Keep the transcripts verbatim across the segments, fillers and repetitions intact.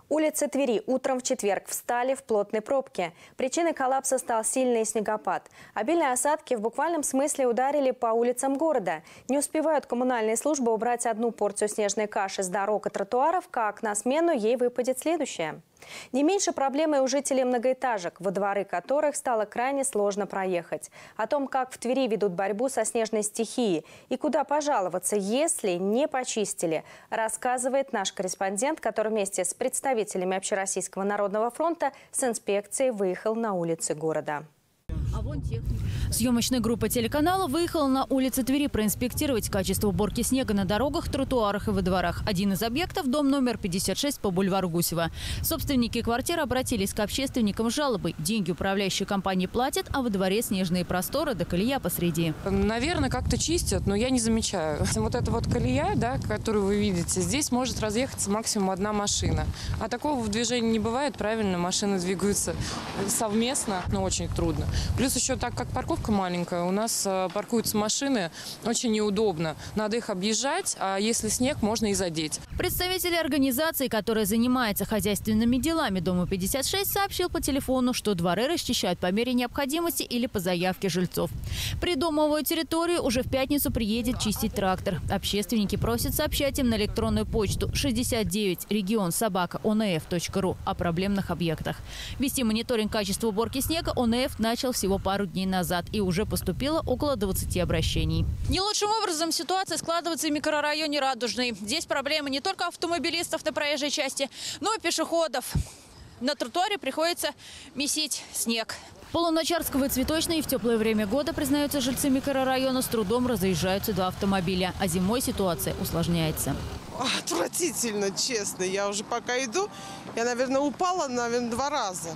Улицы Твери утром в четверг встали в плотной пробке. Причиной коллапса стал сильный снегопад. Обильные осадки в буквальном смысле ударили по улицам города. Не успевают коммунальные службы убрать одну порцию снежной каши с дорог и тротуаров, как на смену ей выпадет следующая. Не меньше проблемы у жителей многоэтажек, во дворы которых стало крайне сложно проехать. О том, как в Твери ведут борьбу со снежной стихией и куда пожаловаться, если не почистили, рассказывает наш корреспондент, который вместе с представителями Общероссийского народного фронта с инспекцией выехал на улицы города. А вон техника. Съемочная группа телеканала выехала на улицы Твери проинспектировать качество уборки снега на дорогах, тротуарах и во дворах. Один из объектов – дом номер пятьдесят шесть по бульвару Гусева. Собственники квартиры обратились к общественникам с жалобой. Деньги управляющей компании платят, а во дворе снежные просторы да колея посреди. Наверное, как-то чистят, но я не замечаю. Вот эта вот колея, да, которую вы видите, здесь может разъехаться максимум одна машина. А такого в движении не бывает, правильно, машины двигаются совместно, но очень трудно. Плюс еще так как парковка маленькая, у нас паркуются машины очень неудобно. Надо их объезжать, а если снег, можно и задеть. Представитель организации, которая занимается хозяйственными делами дома пятьдесят шесть, сообщил по телефону, что дворы расчищают по мере необходимости или по заявке жильцов. Придомовую территорию уже в пятницу приедет чистить трактор. Общественники просят сообщать им на электронную почту шестьдесят девять регион собака о н ф точка ру о проблемных объектах. Вести мониторинг качества уборки снега о н ф начал всего пару дней назад и уже поступило около двадцати обращений. Не лучшим образом ситуация складывается в микрорайоне Радужный. Здесь проблемы не только автомобилистов на проезжей части, но и пешеходов. На тротуаре приходится месить снег. Полуначарского и Цветочной в теплое время года, признаются жильцы микрорайона, с трудом разъезжаются два автомобиля, а зимой ситуация усложняется. Отвратительно, честно. Я уже пока иду, я, наверное, упала, наверное, два раза.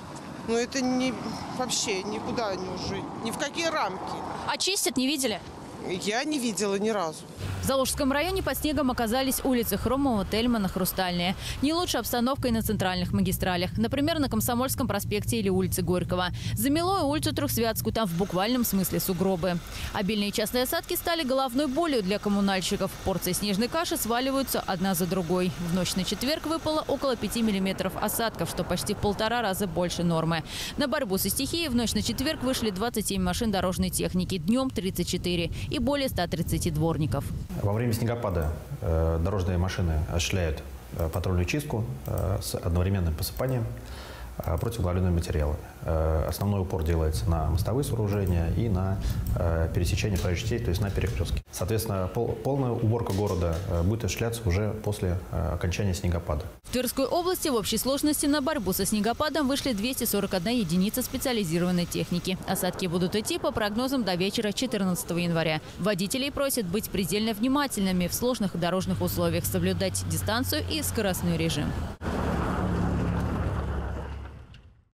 Но это не, вообще никуда не уже, ни в какие рамки. А чистят не видели? Я не видела ни разу. В Заложском районе под снегом оказались улицы Хромова, Тельмана, Хрустальная. Не лучше обстановка и на центральных магистралях. Например, на Комсомольском проспекте или улице Горького. Замело и улицу Трехсвятскую, там в буквальном смысле сугробы. Обильные частые осадки стали головной болью для коммунальщиков. Порции снежной каши сваливаются одна за другой. В ночь на четверг выпало около пяти миллиметров осадков, что почти в полтора раза больше нормы. На борьбу со стихией в ночь на четверг вышли двадцать семь машин дорожной техники, днем тридцать четыре и более ста тридцати дворников. Во время снегопада э, дорожные машины осуществляют э, патрульную чистку э, с одновременным посыпанием э, противогололедными материалами. Э, основной упор делается на мостовые сооружения и на э, пересечение проезжей части, то есть на перекрестки. Соответственно, пол, полная уборка города э, будет осуществляться уже после э, окончания снегопада. В Тверской области в общей сложности на борьбу со снегопадом вышли двести сорок одна единица специализированной техники. Осадки будут идти по прогнозам до вечера четырнадцатого января. Водителей просят быть предельно внимательными в сложных дорожных условиях, соблюдать дистанцию и скоростной режим.